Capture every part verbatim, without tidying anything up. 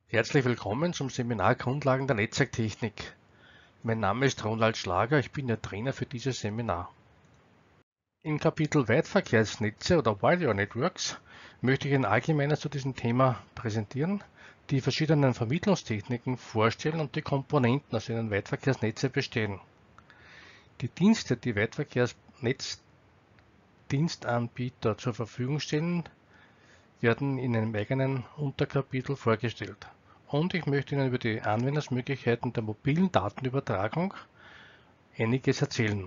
Herzlich willkommen zum Seminar Grundlagen der Netzwerktechnik. Mein Name ist Ronald Schlager, ich bin der Trainer für dieses Seminar. Im Kapitel Weitverkehrsnetze oder Wire Networks möchte ich ein Allgemeines zu diesem Thema präsentieren, die verschiedenen Vermittlungstechniken vorstellen und die Komponenten, aus denen Weitverkehrsnetze bestehen. Die Dienste, die Weitverkehrsnetzdienstanbieter zur Verfügung stellen, werden in einem eigenen Unterkapitel vorgestellt. Und ich möchte Ihnen über die Anwendungsmöglichkeiten der mobilen Datenübertragung einiges erzählen.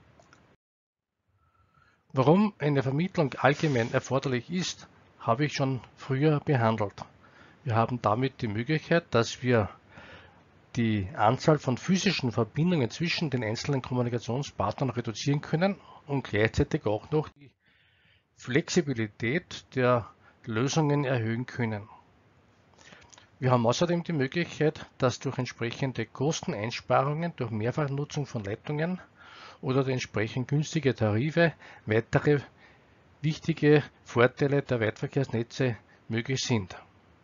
Warum eine Vermittlung allgemein erforderlich ist, habe ich schon früher behandelt. Wir haben damit die Möglichkeit, dass wir die Anzahl von physischen Verbindungen zwischen den einzelnen Kommunikationspartnern reduzieren können und gleichzeitig auch noch die Flexibilität der Lösungen erhöhen können. Wir haben außerdem die Möglichkeit, dass durch entsprechende Kosteneinsparungen durch Mehrfachnutzung von Leitungen oder durch entsprechend günstige Tarife weitere wichtige Vorteile der Weitverkehrsnetze möglich sind.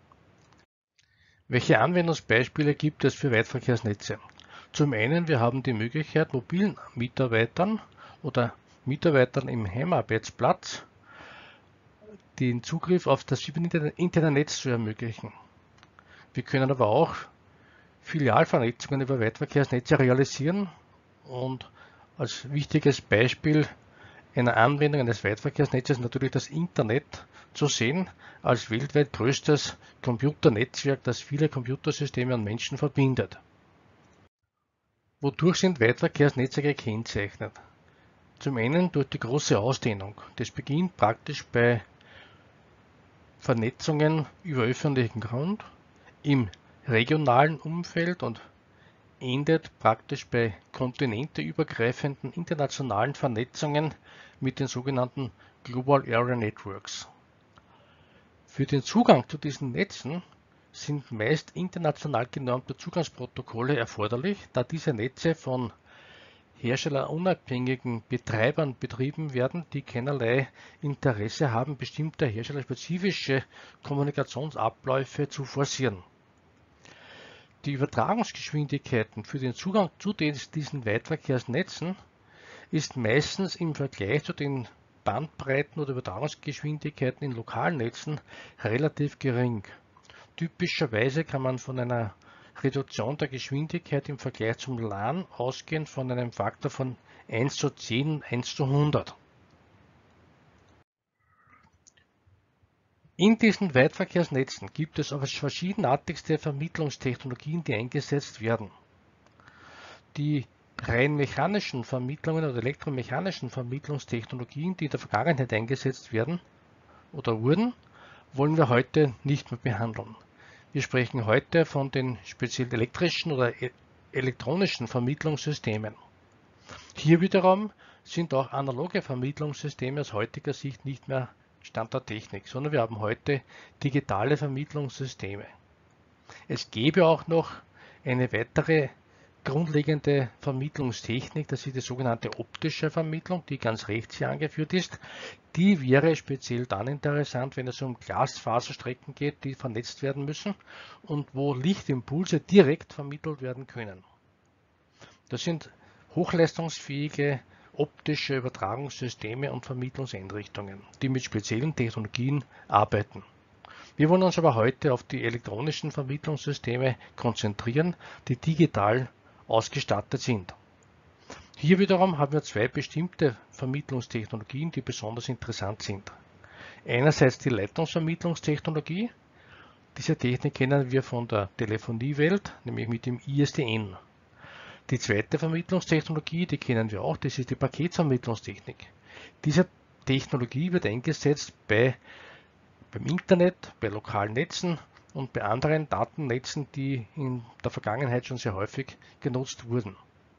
Welche Anwendungsbeispiele gibt es für Weitverkehrsnetze? Zum einen, wir haben die Möglichkeit, mobilen Mitarbeitern oder Mitarbeitern im Heimarbeitsplatz den Zugriff auf das Internetnetz zu ermöglichen. Wir können aber auch Filialvernetzungen über Weitverkehrsnetze realisieren und als wichtiges Beispiel einer Anwendung eines Weitverkehrsnetzes natürlich das Internet zu sehen als weltweit größtes Computernetzwerk, das viele Computersysteme und Menschen verbindet. Wodurch sind Weitverkehrsnetze gekennzeichnet? Zum einen durch die große Ausdehnung. Das beginnt praktisch bei Vernetzungen über öffentlichen Grund im regionalen Umfeld und endet praktisch bei kontinenteübergreifenden internationalen Vernetzungen mit den sogenannten Global Area Networks. Für den Zugang zu diesen Netzen sind meist international genormte Zugangsprotokolle erforderlich, da diese Netze von herstellerunabhängigen Betreibern betrieben werden, die keinerlei Interesse haben, bestimmte herstellerspezifische Kommunikationsabläufe zu forcieren. Die Übertragungsgeschwindigkeiten für den Zugang zu diesen Weitverkehrsnetzen ist meistens im Vergleich zu den Bandbreiten oder Übertragungsgeschwindigkeiten in lokalen Netzen relativ gering. Typischerweise kann man von einer Reduktion der Geschwindigkeit im Vergleich zum LAN ausgehen von einem Faktor von eins zu zehn und eins zu hundert. In diesen Weitverkehrsnetzen gibt es aber verschiedenartigste Vermittlungstechnologien, die eingesetzt werden. Die rein mechanischen Vermittlungen oder elektromechanischen Vermittlungstechnologien, die in der Vergangenheit eingesetzt werden oder wurden, wollen wir heute nicht mehr behandeln. Wir sprechen heute von den speziell elektrischen oder elektronischen Vermittlungssystemen. Hier wiederum sind auch analoge Vermittlungssysteme aus heutiger Sicht nicht mehr Stand der Technik, sondern wir haben heute digitale Vermittlungssysteme. Es gäbe auch noch eine weitere grundlegende Vermittlungstechnik, das ist die sogenannte optische Vermittlung, die ganz rechts hier angeführt ist. Die wäre speziell dann interessant, wenn es um Glasfaserstrecken geht, die vernetzt werden müssen und wo Lichtimpulse direkt vermittelt werden können. Das sind hochleistungsfähige optische Übertragungssysteme und Vermittlungseinrichtungen, die mit speziellen Technologien arbeiten. Wir wollen uns aber heute auf die elektronischen Vermittlungssysteme konzentrieren, die digital ausgestattet sind. Hier wiederum haben wir zwei bestimmte Vermittlungstechnologien, die besonders interessant sind. Einerseits die Leitungsvermittlungstechnologie. Diese Technik kennen wir von der Telefoniewelt, nämlich mit dem I S D N. Die zweite Vermittlungstechnologie, die kennen wir auch, das ist die Paketvermittlungstechnik. Diese Technologie wird eingesetzt bei, beim Internet, bei lokalen Netzen und bei anderen Datennetzen, die in der Vergangenheit schon sehr häufig genutzt wurden.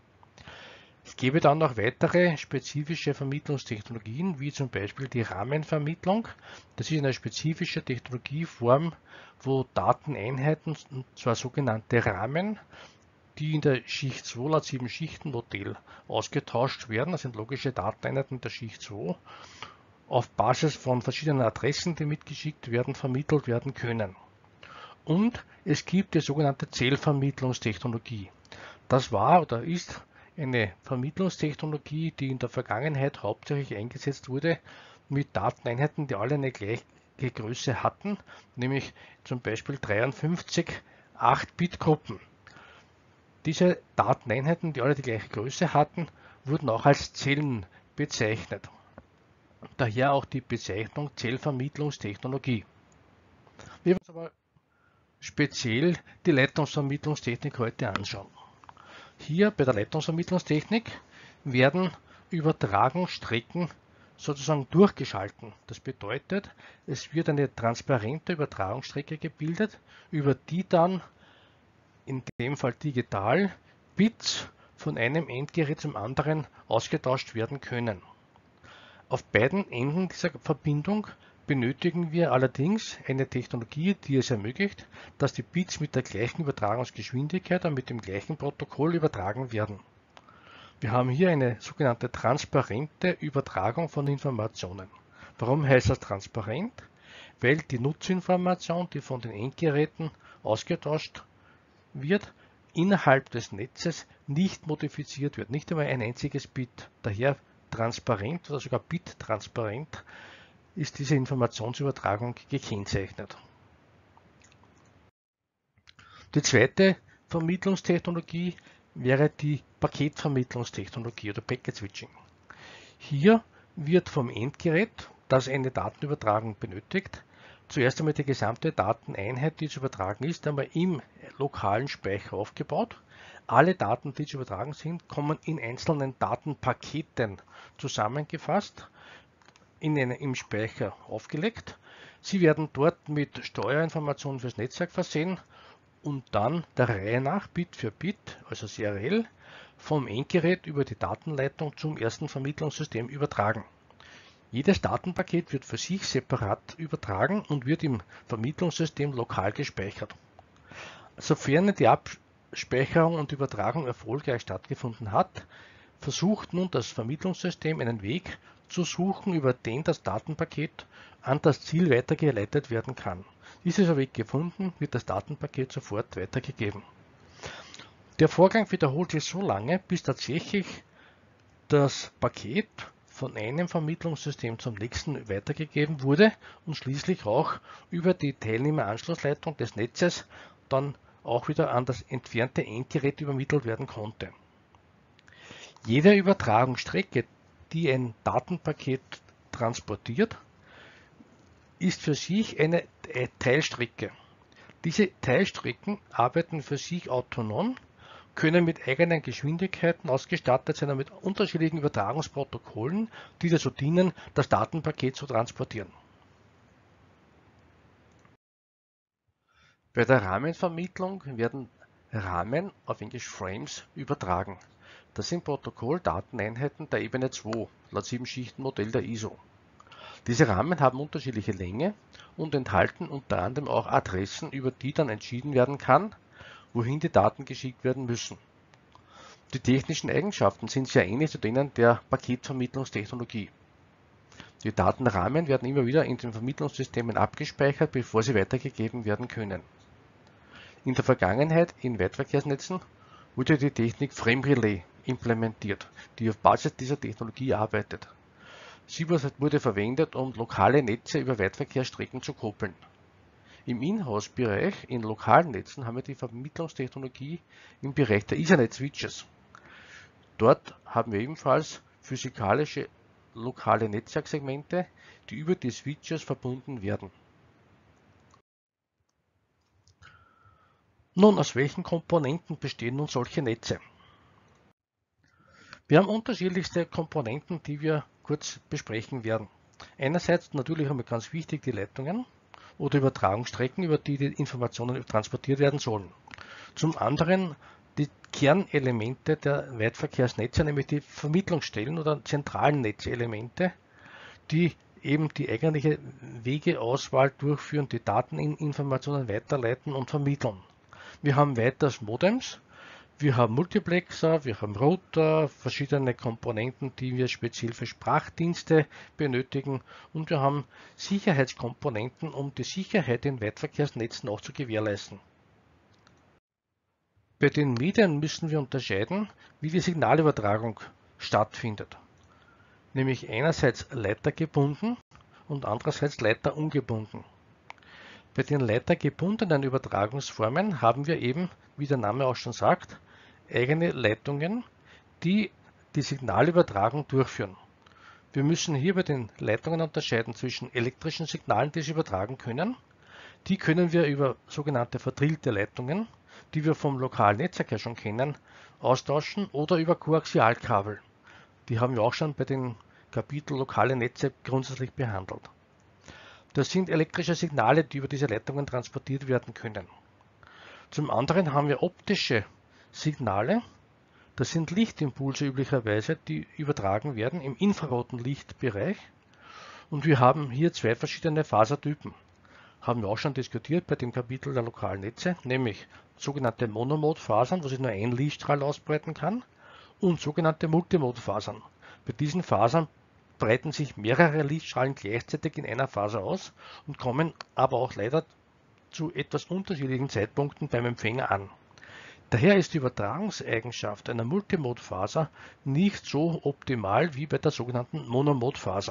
Es gäbe dann noch weitere spezifische Vermittlungstechnologien, wie zum Beispiel die Rahmenvermittlung. Das ist eine spezifische Technologieform, wo Dateneinheiten, und zwar sogenannte Rahmen, die in der Schicht zwei laut sieben Schichten Modell ausgetauscht werden. Das sind logische Dateneinheiten der Schicht zwei, auf Basis von verschiedenen Adressen, die mitgeschickt werden, vermittelt werden können. Und es gibt die sogenannte Zellvermittlungstechnologie. Das war oder ist eine Vermittlungstechnologie, die in der Vergangenheit hauptsächlich eingesetzt wurde mit Dateneinheiten, die alle eine gleiche Größe hatten, nämlich zum Beispiel dreiundfünfzig acht Bit Gruppen. Diese Dateneinheiten, die alle die gleiche Größe hatten, wurden auch als Zellen bezeichnet. Daher auch die Bezeichnung Zellvermittlungstechnologie. Wir werden uns aber speziell die Leitungsvermittlungstechnik heute anschauen. Hier bei der Leitungsvermittlungstechnik werden Übertragungsstrecken sozusagen durchgeschalten. Das bedeutet, es wird eine transparente Übertragungsstrecke gebildet, über die dann in dem Fall digital Bits von einem Endgerät zum anderen ausgetauscht werden können. Auf beiden Enden dieser Verbindung benötigen wir allerdings eine Technologie, die es ermöglicht, dass die Bits mit der gleichen Übertragungsgeschwindigkeit und mit dem gleichen Protokoll übertragen werden. Wir haben hier eine sogenannte transparente Übertragung von Informationen. Warum heißt das transparent? Weil die Nutzinformation, die von den Endgeräten ausgetauscht wird, innerhalb des Netzes nicht modifiziert wird, nicht einmal ein einziges Bit. Daher transparent oder sogar bittransparent ist diese Informationsübertragung gekennzeichnet. Die zweite Vermittlungstechnologie wäre die Paketvermittlungstechnologie oder Packet Switching. Hier wird vom Endgerät, das eine Datenübertragung benötigt, zuerst einmal die gesamte Dateneinheit, die zu übertragen ist, einmal im lokalen Speicher aufgebaut. Alle Daten, die zu übertragen sind, kommen in einzelnen Datenpaketen zusammengefasst, in eine, im Speicher aufgelegt. Sie werden dort mit Steuerinformationen fürs Netzwerk versehen und dann der Reihe nach Bit für Bit, also seriell, vom Endgerät über die Datenleitung zum ersten Vermittlungssystem übertragen. Jedes Datenpaket wird für sich separat übertragen und wird im Vermittlungssystem lokal gespeichert. Sofern die Abspeicherung und Übertragung erfolgreich stattgefunden hat, versucht nun das Vermittlungssystem einen Weg zu suchen, über den das Datenpaket an das Ziel weitergeleitet werden kann. Ist dieser Weg gefunden, wird das Datenpaket sofort weitergegeben. Der Vorgang wiederholt sich so lange, bis tatsächlich das Paket von einem Vermittlungssystem zum nächsten weitergegeben wurde und schließlich auch über die Teilnehmeranschlussleitung des Netzes dann auch wieder an das entfernte Endgerät übermittelt werden konnte. Jede Übertragungsstrecke, die ein Datenpaket transportiert, ist für sich eine Teilstrecke. Diese Teilstrecken arbeiten für sich autonom, können mit eigenen Geschwindigkeiten ausgestattet sein und mit unterschiedlichen Übertragungsprotokollen, die dazu dienen, das Datenpaket zu transportieren. Bei der Rahmenvermittlung werden Rahmen, auf Englisch Frames, übertragen. Das sind Protokoll-Dateneinheiten der Ebene zwei, laut sieben-Schichten-Modell der I S O. Diese Rahmen haben unterschiedliche Länge und enthalten unter anderem auch Adressen, über die dann entschieden werden kann, wohin die Daten geschickt werden müssen. Die technischen Eigenschaften sind sehr ähnlich zu denen der Paketvermittlungstechnologie. Die Datenrahmen werden immer wieder in den Vermittlungssystemen abgespeichert, bevor sie weitergegeben werden können. In der Vergangenheit in Weitverkehrsnetzen wurde die Technik Frame Relay implementiert, die auf Basis dieser Technologie arbeitet. Sie wurde verwendet, um lokale Netze über Weitverkehrsstrecken zu koppeln. Im Inhouse-Bereich, in lokalen Netzen, haben wir die Vermittlungstechnologie im Bereich der Ethernet-Switches. Dort haben wir ebenfalls physikalische lokale Netzwerksegmente, die über die Switches verbunden werden. Nun, aus welchen Komponenten bestehen nun solche Netze? Wir haben unterschiedlichste Komponenten, die wir kurz besprechen werden. Einerseits natürlich einmal ganz wichtig die Leitungen oder Übertragungsstrecken, über die die Informationen transportiert werden sollen. Zum anderen die Kernelemente der Weitverkehrsnetze, nämlich die Vermittlungsstellen oder zentralen Netzelemente, die eben die eigentliche Wegeauswahl durchführen, die Dateninformationen weiterleiten und vermitteln. Wir haben weiters Modems, Wir haben Multiplexer, wir haben Router, verschiedene Komponenten, die wir speziell für Sprachdienste benötigen, und wir haben Sicherheitskomponenten, um die Sicherheit in Weitverkehrsnetzen auch zu gewährleisten. Bei den Medien müssen wir unterscheiden, wie die Signalübertragung stattfindet, nämlich einerseits leitergebunden und andererseits leiterungebunden. Bei den leitergebundenen Übertragungsformen haben wir eben, wie der Name auch schon sagt, eigene Leitungen, die die Signalübertragung durchführen. Wir müssen hier bei den Leitungen unterscheiden zwischen elektrischen Signalen, die sie übertragen können. Die können wir über sogenannte verdrillte Leitungen, die wir vom lokalen Netzwerk ja schon kennen, austauschen, oder über Koaxialkabel. Die haben wir auch schon bei den Kapitel lokale Netze grundsätzlich behandelt. Das sind elektrische Signale, die über diese Leitungen transportiert werden können. Zum anderen haben wir optische Signale. Das sind Lichtimpulse üblicherweise, die übertragen werden im infraroten Lichtbereich. Und wir haben hier zwei verschiedene Fasertypen. Haben wir auch schon diskutiert bei dem Kapitel der lokalen Netze, nämlich sogenannte Monomode-Fasern, wo sich nur ein Lichtstrahl ausbreiten kann, und sogenannte Multimode-Fasern. Bei diesen Fasern breiten sich mehrere Lichtstrahlen gleichzeitig in einer Faser aus und kommen aber auch leider zu etwas unterschiedlichen Zeitpunkten beim Empfänger an. Daher ist die Übertragungseigenschaft einer Multimode-Faser nicht so optimal wie bei der sogenannten Monomode-Faser.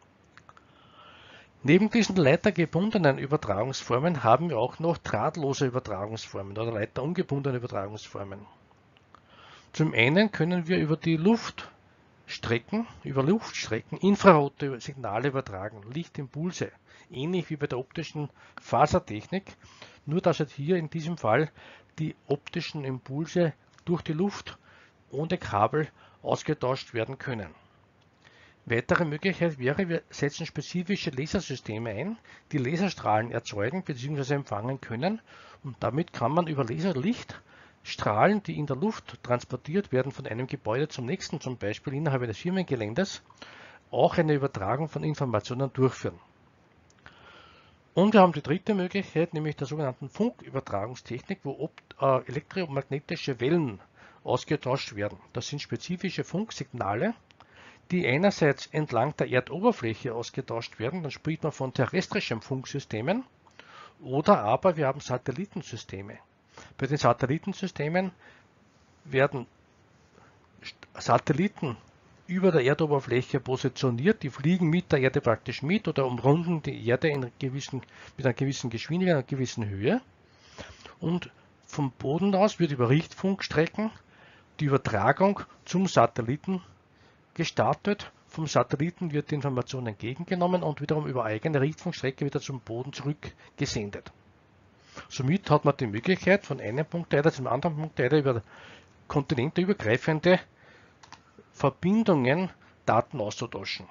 Neben diesen leitergebundenen Übertragungsformen haben wir auch noch drahtlose Übertragungsformen oder leiterungebundene Übertragungsformen. Zum einen können wir über die Luftstrecken, über Luftstrecken infrarote Signale übertragen, Lichtimpulse, ähnlich wie bei der optischen Fasertechnik, nur dass halt hier in diesem Fall die optischen Impulse durch die Luft ohne Kabel ausgetauscht werden können. Weitere Möglichkeit wäre, wir setzen spezifische Lasersysteme ein, die Laserstrahlen erzeugen bzw. empfangen können, und damit kann man über Laserlichtstrahlen, die in der Luft transportiert werden von einem Gebäude zum nächsten, zum Beispiel innerhalb eines Firmengeländes, auch eine Übertragung von Informationen durchführen. Und wir haben die dritte Möglichkeit, nämlich der sogenannten Funkübertragungstechnik, wo äh, elektromagnetische Wellen ausgetauscht werden. Das sind spezifische Funksignale, die einerseits entlang der Erdoberfläche ausgetauscht werden, dann spricht man von terrestrischen Funksystemen, oder aber wir haben Satellitensysteme. Bei den Satellitensystemen werden Satelliten über der Erdoberfläche positioniert, die fliegen mit der Erde praktisch mit oder umrunden die Erde in gewissen, mit einer gewissen Geschwindigkeit, einer gewissen Höhe, und vom Boden aus wird über Richtfunkstrecken die Übertragung zum Satelliten gestartet. Vom Satelliten wird die Information entgegengenommen und wiederum über eigene Richtfunkstrecke wieder zum Boden zurückgesendet. Somit hat man die Möglichkeit, von einem Punkt der Erde zum anderen Punkt der Erde über kontinenteübergreifende Verbindungen Daten auszutauschen.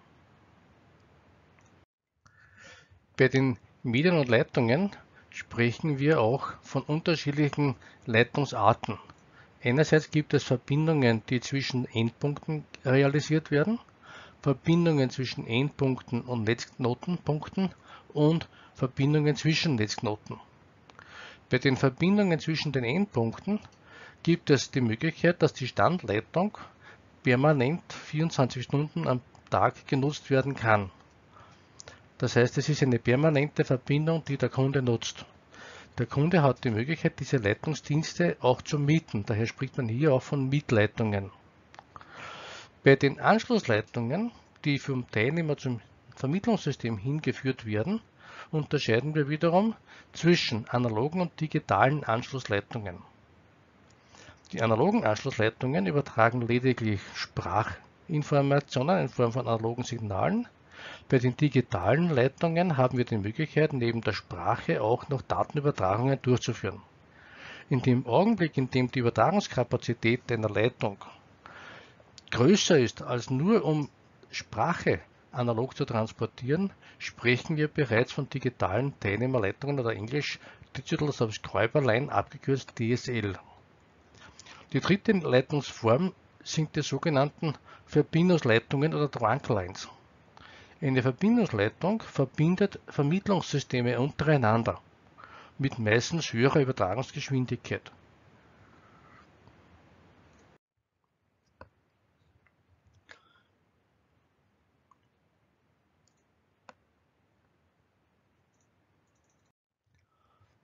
Bei den Medien und Leitungen sprechen wir auch von unterschiedlichen Leitungsarten. Einerseits gibt es Verbindungen, die zwischen Endpunkten realisiert werden, Verbindungen zwischen Endpunkten und Netzknotenpunkten und Verbindungen zwischen Netzknoten. Bei den Verbindungen zwischen den Endpunkten gibt es die Möglichkeit, dass die Standleitung permanent vierundzwanzig Stunden am Tag genutzt werden kann. Das heißt, es ist eine permanente Verbindung, die der Kunde nutzt. Der Kunde hat die Möglichkeit, diese Leitungsdienste auch zu mieten. Daher spricht man hier auch von Mietleitungen. Bei den Anschlussleitungen, die vom Teilnehmer zum Vermittlungssystem hingeführt werden, unterscheiden wir wiederum zwischen analogen und digitalen Anschlussleitungen. Die analogen Anschlussleitungen übertragen lediglich Sprachinformationen in Form von analogen Signalen. Bei den digitalen Leitungen haben wir die Möglichkeit, neben der Sprache auch noch Datenübertragungen durchzuführen. In dem Augenblick, in dem die Übertragungskapazität einer Leitung größer ist als nur um Sprache analog zu transportieren, sprechen wir bereits von digitalen Teilnehmerleitungen oder Englisch Digital Subscriber Line, abgekürzt D S L. Die dritte Leitungsform sind die sogenannten Verbindungsleitungen oder Trunklines. Eine Verbindungsleitung verbindet Vermittlungssysteme untereinander mit meistens höherer Übertragungsgeschwindigkeit.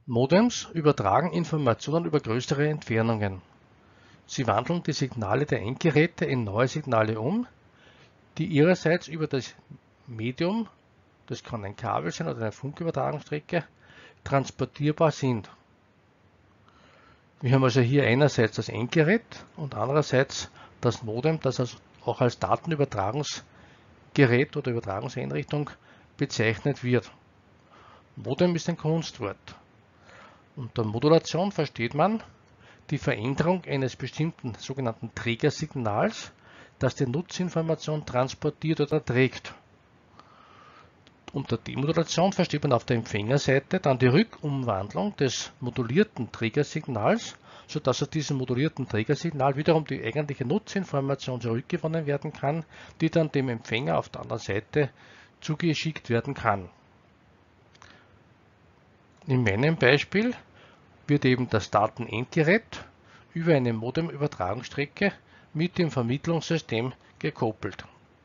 Modems übertragen Informationen über größere Entfernungen. Sie wandeln die Signale der Endgeräte in neue Signale um, die ihrerseits über das Medium, das kann ein Kabel sein oder eine Funkübertragungsstrecke, transportierbar sind. Wir haben also hier einerseits das Endgerät und andererseits das Modem, das also auch als Datenübertragungsgerät oder Übertragungseinrichtung bezeichnet wird. Modem ist ein Kunstwort. Unter Modulation versteht man die Veränderung eines bestimmten sogenannten Trägersignals, das die Nutzinformation transportiert oder trägt. Unter Demodulation versteht man auf der Empfängerseite dann die Rückumwandlung des modulierten Trägersignals, sodass aus diesem modulierten Trägersignal wiederum die eigentliche Nutzinformation zurückgewonnen werden kann, die dann dem Empfänger auf der anderen Seite zugeschickt werden kann. In meinem Beispiel wird eben das Datenendgerät über eine Modemübertragungsstrecke mit dem Vermittlungssystem gekoppelt.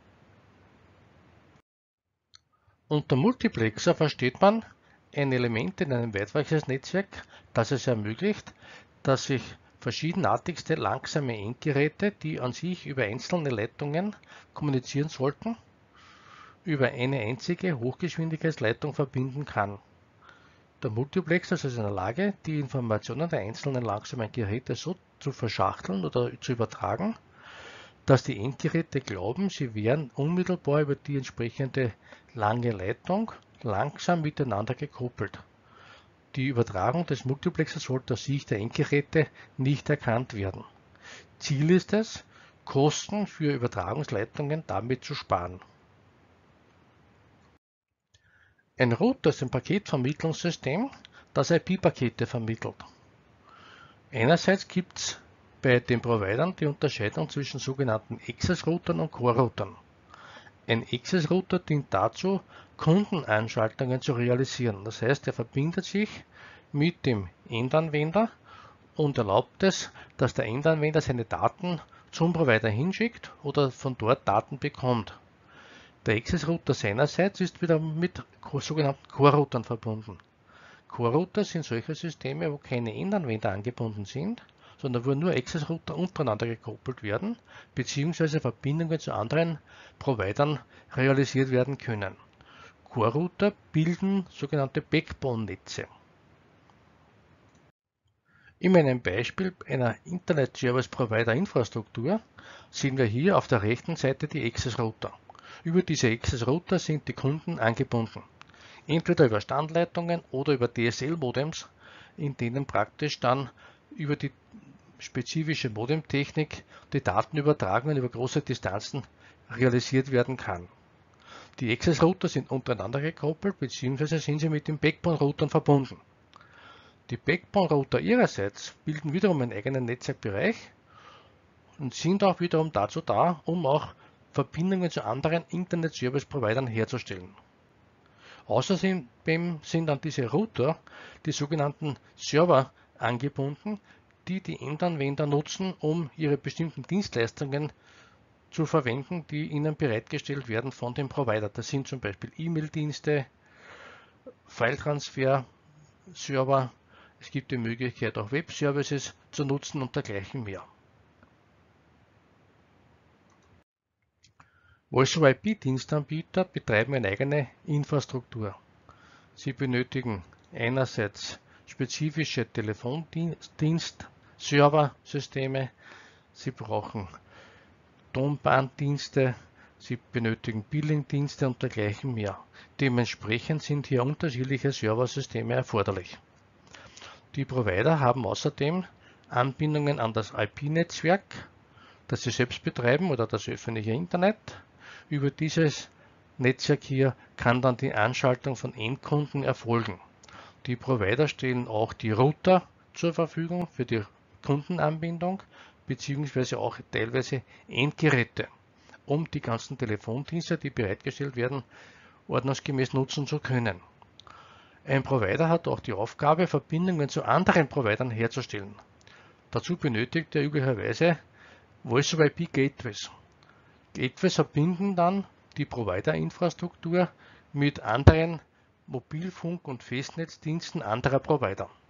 Unter Multiplexer versteht man ein Element in einem Weitweichungsnetzwerk, das es ermöglicht, dass sich verschiedenartigste langsame Endgeräte, die an sich über einzelne Leitungen kommunizieren sollten, über eine einzige Hochgeschwindigkeitsleitung verbinden kann. Der Multiplexer ist also in der Lage, die Informationen der einzelnen langsamen Geräte so zu verschachteln oder zu übertragen, dass die Endgeräte glauben, sie wären unmittelbar über die entsprechende lange Leitung langsam miteinander gekoppelt. Die Übertragung des Multiplexers sollte aus Sicht der Endgeräte nicht erkannt werden. Ziel ist es, Kosten für Übertragungsleitungen damit zu sparen. Ein Router ist ein Paketvermittlungssystem, das I P-Pakete vermittelt. Einerseits gibt es bei den Providern die Unterscheidung zwischen sogenannten Access-Routern und Core-Routern. Ein Access-Router dient dazu, Kundenanschaltungen zu realisieren. Das heißt, er verbindet sich mit dem Endanwender und erlaubt es, dass der Endanwender seine Daten zum Provider hinschickt oder von dort Daten bekommt. Der Access-Router seinerseits ist wieder mit sogenannten Core-Routern verbunden. Core-Router sind solche Systeme, wo keine Endanwender angebunden sind, sondern wo nur Access-Router untereinander gekoppelt werden, beziehungsweise Verbindungen zu anderen Providern realisiert werden können. Core-Router bilden sogenannte Backbone-Netze. In meinem Beispiel einer Internet Service Provider Infrastruktur sehen wir hier auf der rechten Seite die Access-Router. Über diese Access-Router sind die Kunden angebunden, entweder über Standleitungen oder über D S L-Modems, in denen praktisch dann über die spezifische Modemtechnik die Datenübertragungen über große Distanzen realisiert werden kann. Die Access-Router sind untereinander gekoppelt bzw. sind sie mit den Backbone-Routern verbunden. Die Backbone-Router ihrerseits bilden wiederum einen eigenen Netzwerkbereich und sind auch wiederum dazu da, um auch Verbindungen zu anderen Internet-Service-Providern herzustellen. Außerdem sind an diese Router die sogenannten Server angebunden, die die Endanwender nutzen, um ihre bestimmten Dienstleistungen zu verwenden, die ihnen bereitgestellt werden von dem Provider. Das sind zum Beispiel E-Mail-Dienste, File-Transfer-Server, es gibt die Möglichkeit auch Web-Services zu nutzen und dergleichen mehr. Voice-over-I P-Dienstanbieter betreiben eine eigene Infrastruktur. Sie benötigen einerseits spezifische Telefondienst-Server-Systeme, sie brauchen Tonbanddienste, sie benötigen Billing-Dienste und dergleichen mehr. Dementsprechend sind hier unterschiedliche Serversysteme erforderlich. Die Provider haben außerdem Anbindungen an das I P-Netzwerk, das sie selbst betreiben oder das öffentliche Internet. Über dieses Netzwerk hier kann dann die Anschaltung von Endkunden erfolgen. Die Provider stellen auch die Router zur Verfügung für die Kundenanbindung beziehungsweise auch teilweise Endgeräte, um die ganzen Telefondienste, die bereitgestellt werden, ordnungsgemäß nutzen zu können. Ein Provider hat auch die Aufgabe, Verbindungen zu anderen Providern herzustellen. Dazu benötigt er üblicherweise Voice-over-I P Gateways. Gateways verbinden dann die Provider-Infrastruktur mit anderen Mobilfunk- und Festnetzdiensten anderer Provider.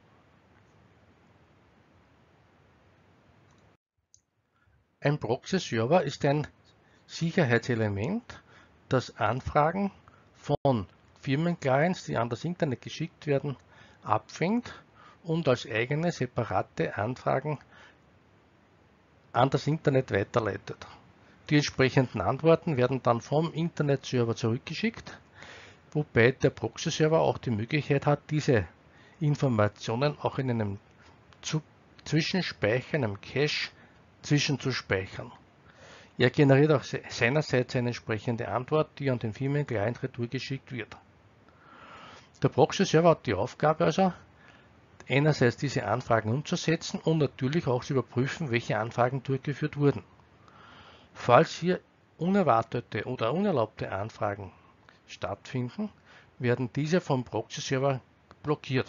Ein Proxy-Server ist ein Sicherheitselement, das Anfragen von Firmenclients, die an das Internet geschickt werden, abfängt und als eigene separate Anfragen an das Internet weiterleitet. Die entsprechenden Antworten werden dann vom Internetserver zurückgeschickt, wobei der Proxy-Server auch die Möglichkeit hat, diese Informationen auch in einem Zwischenspeicher, einem Cache, zwischenzuspeichern. Er generiert auch seinerseits eine entsprechende Antwort, die an den Firmenclient retour geschickt wird. Der Proxy-Server hat die Aufgabe also, einerseits diese Anfragen umzusetzen und natürlich auch zu überprüfen, welche Anfragen durchgeführt wurden. Falls hier unerwartete oder unerlaubte Anfragen stattfinden, werden diese vom Proxy-Server blockiert.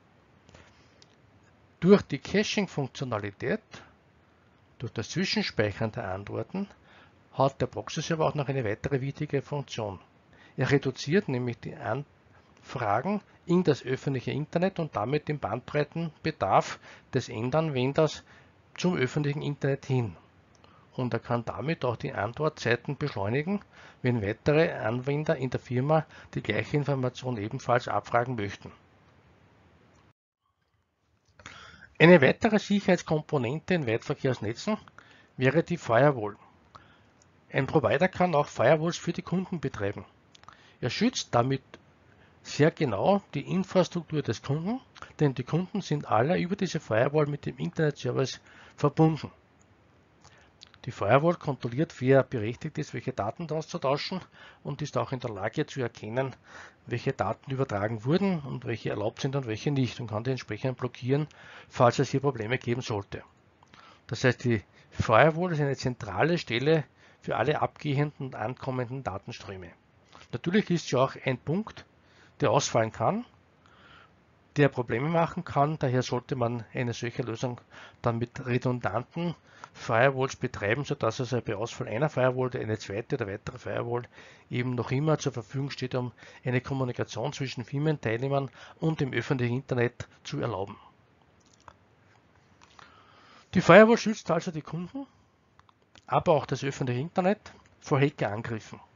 Durch die Caching-Funktionalität, durch das Zwischenspeichern der Antworten, hat der Proxy-Server auch noch eine weitere wichtige Funktion. Er reduziert nämlich die Anfragen in das öffentliche Internet und damit den Bandbreitenbedarf des Endanwenders zum öffentlichen Internet hin. Und er kann damit auch die Antwortzeiten beschleunigen, wenn weitere Anwender in der Firma die gleiche Information ebenfalls abfragen möchten. Eine weitere Sicherheitskomponente in Weitverkehrsnetzen wäre die Firewall. Ein Provider kann auch Firewalls für die Kunden betreiben. Er schützt damit sehr genau die Infrastruktur des Kunden, denn die Kunden sind alle über diese Firewall mit dem Internet-Service verbunden. Die Firewall kontrolliert, wer berechtigt ist, welche Daten auszutauschen und ist auch in der Lage zu erkennen, welche Daten übertragen wurden und welche erlaubt sind und welche nicht und kann die entsprechend blockieren, falls es hier Probleme geben sollte. Das heißt, die Firewall ist eine zentrale Stelle für alle abgehenden und ankommenden Datenströme. Natürlich ist sie auch ein Punkt, der ausfallen kann, der Probleme machen kann. Daher sollte man eine solche Lösung dann mit redundanten Firewalls betreiben, sodass also bei Ausfall einer Firewall eine zweite oder weitere Firewall eben noch immer zur Verfügung steht, um eine Kommunikation zwischen Firmenteilnehmern und dem öffentlichen Internet zu erlauben. Die Firewall schützt also die Kunden, aber auch das öffentliche Internet vor Hackerangriffen.